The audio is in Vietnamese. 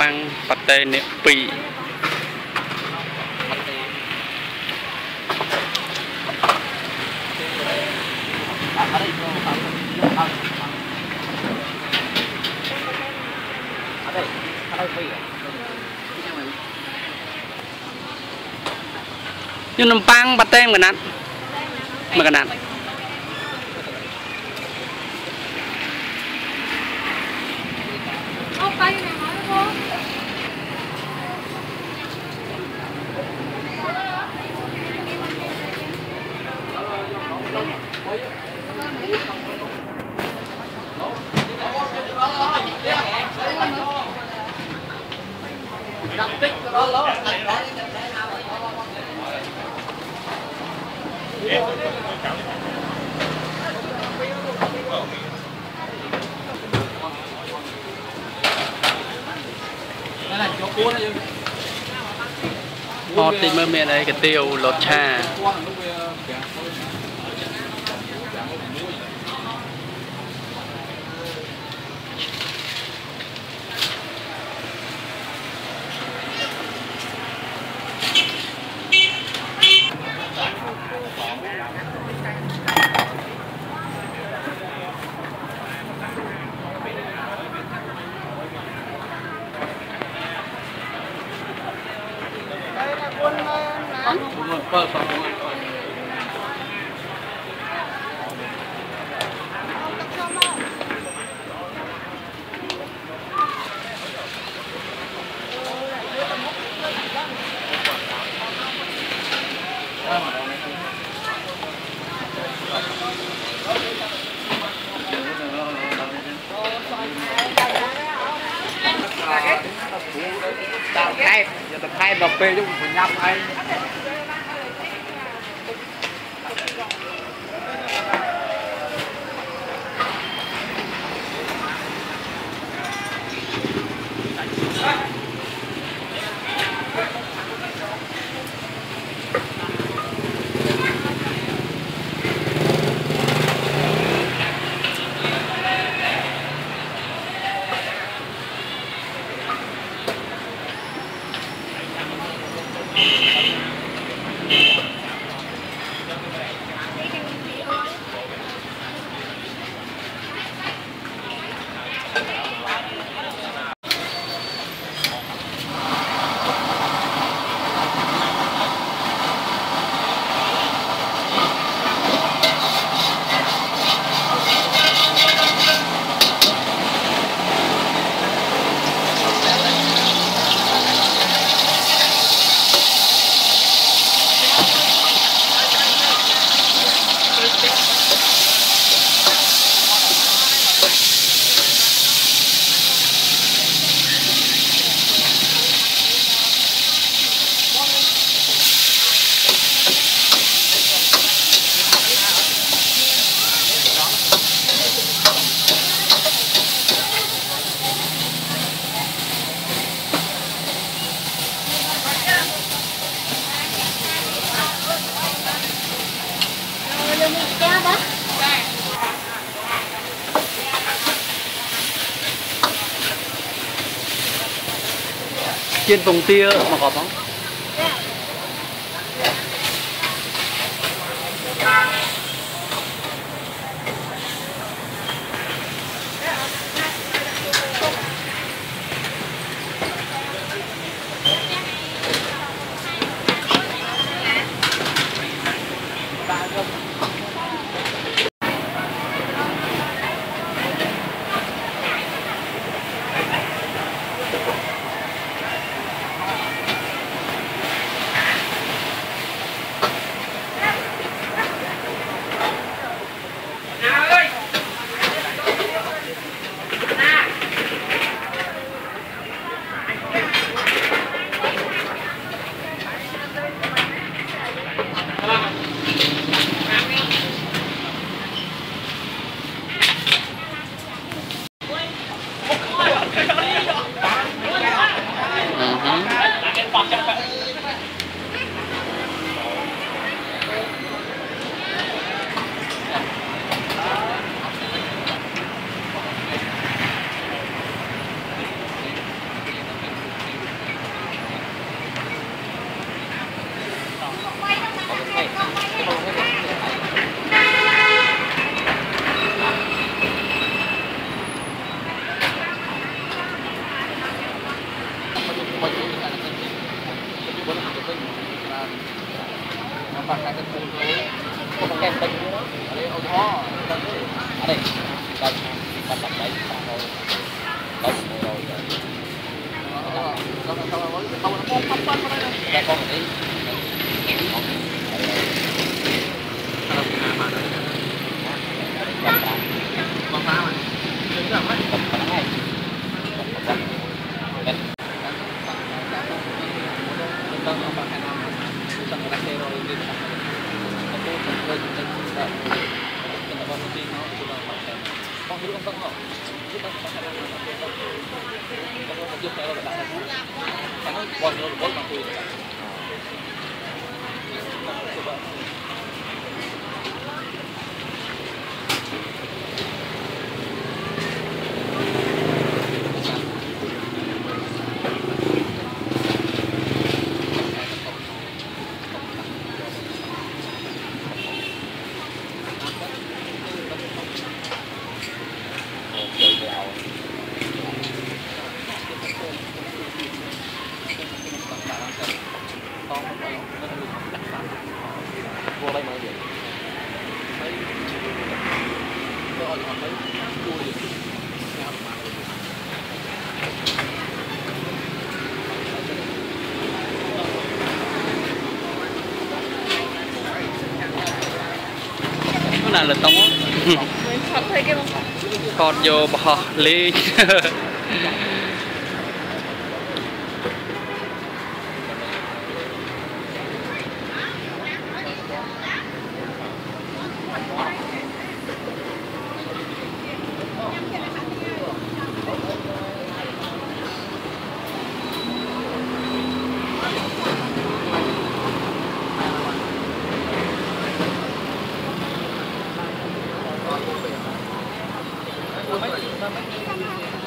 băng Paté nè pì nhưng nằm băng Paté mà cái nát họ tìm ở miền này cái tiêu lột trà tập hai đọc về chung phải nhắm anh chiên phồng tia mà có không? bằng hai cái khung có một kem tinh nữa ở đây ô thoa ở đây đây tập tập đấy rồi đây rồi không ra con đi con phá mà đừng làm hết con phá ngay vô đây mà gì thấy tôi hỏi họ thấy cua gì cái này là tông còn vô bò ly Hãy subscribe cho kênh Ghiền Mì Gõ để không bỏ lỡ những video hấp dẫn.